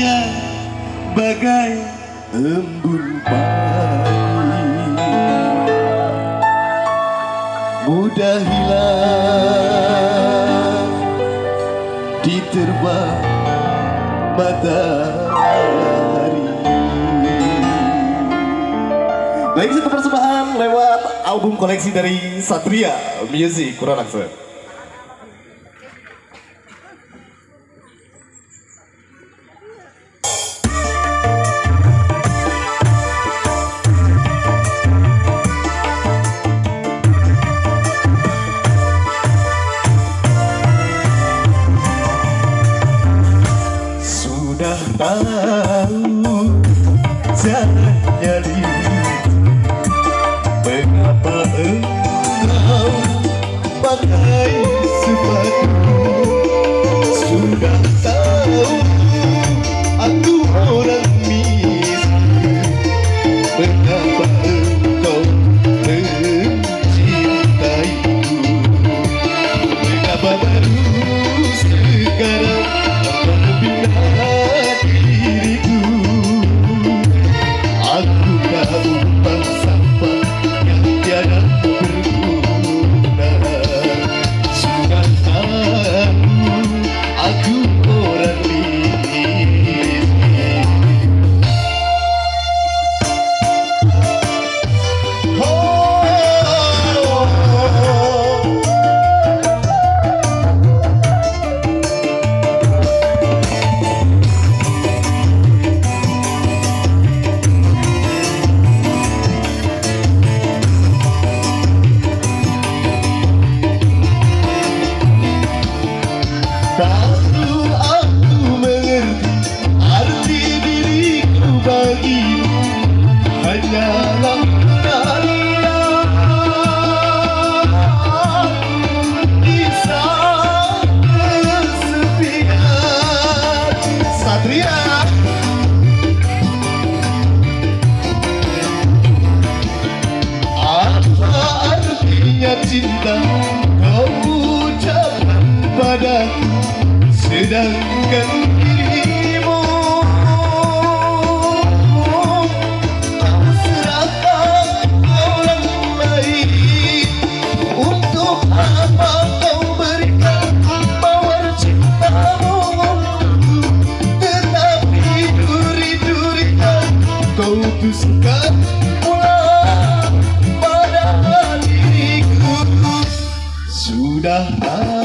hanya bagai embun pagi, mudah hilang diterpa matahari. Lagi satu persembahan lewat album koleksi dari Satria Music, kurang aksen. Sudah tahu caranya mengapa engkau pakai sepatu. Sudah tahu aku orang miskin, mengapa engkau mencintaiku. Mengapa baru sekarang engkau membina diriku. Aku tak umpan sampah yang tiada berguna. Sudah tahu aku orang miskin. Baru aku mengerti arti diriku bagimu hanyalah kalian di saat kesepian. Satria, apa artinya cinta kau ucapkan padaku, sedangkan dirimu kau serahkan orang lain. Untuk apa kau berikan mawar cintamu untukku, tetapi duri-durikan kau tusukkan pula pada diriku. Sudah